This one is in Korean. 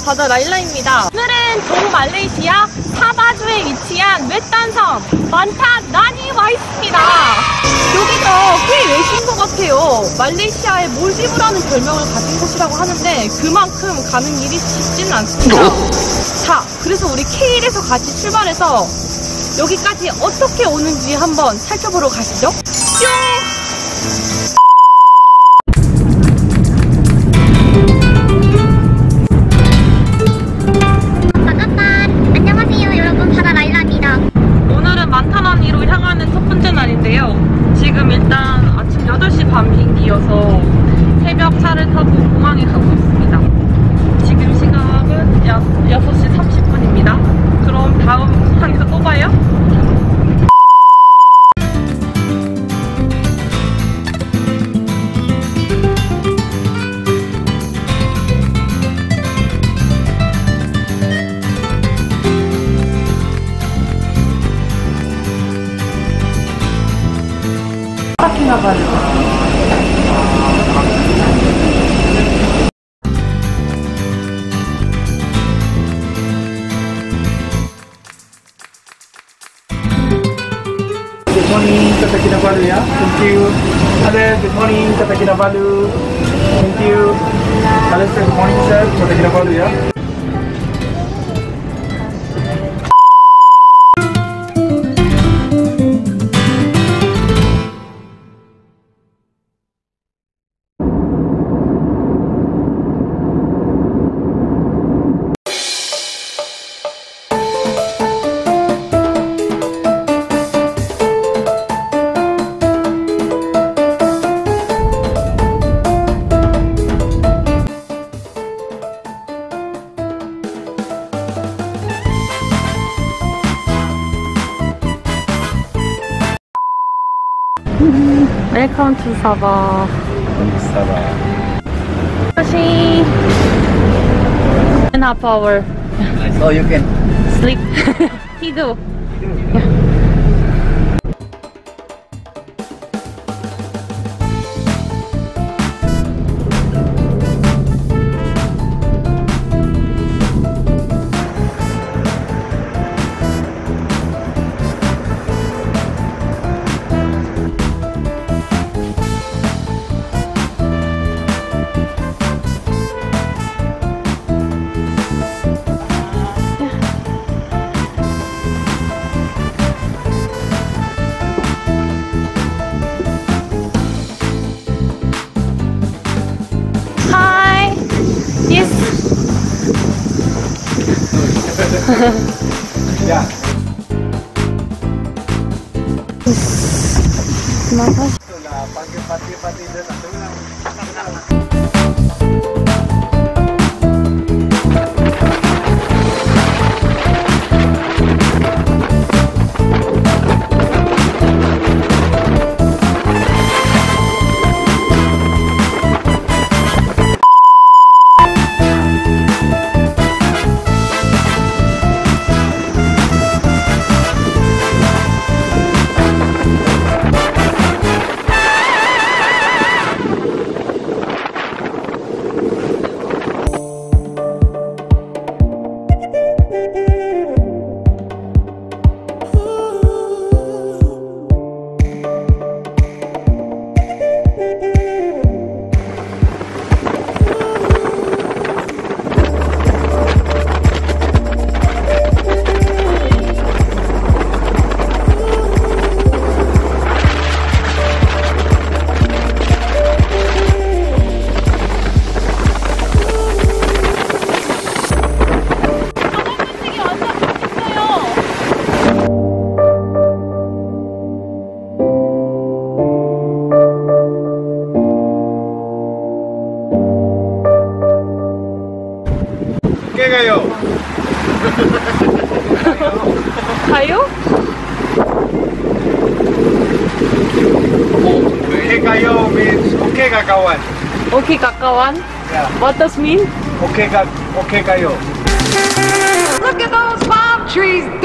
바다 라일라입니다. 오늘은 동말레이시아 사바주에 위치한 외딴 섬 만따나니 와 있습니다. 여기가 꽤 외신 것 같아요. 말레이시아의 몰디브라는 별명을 가진 곳이라고 하는데 그만큼 가는 일이 쉽지는 않습니다. 자, 그래서 우리 K1에서 같이 출발해서 여기까지 어떻게 오는지 한번 살펴보러 가시죠. 뿅! 안녕하세요 여러분, 바다 라일라입니다. 오늘은 만타나니로 향하는 첫 번째 날인데요. 지금 일단 아침 8시 반 비행기여서 새벽 차를 타고 공항에 가고 있습니다. 지금 시각은 6시 30분입니다. 그럼 다음 공항에서 또 봐요. Good morning, Kota Kinabalu ya. Thank you. Hello, good morning, Kota Kinabalu. Thank you. Hello sir, good morning sir, Kota Kinabalu ya. Welcome to Sabah. Sabah. 2.5 hour Oh, you can. sleep. Tidur. Hi. Yes. Yeah. Kenapa? Pagi-pagi dan kayo. Kayo? Okay kayo means okay kakawan. Okay, kakawan? Yeah. What does mean? Okay kayo. Look at those palm trees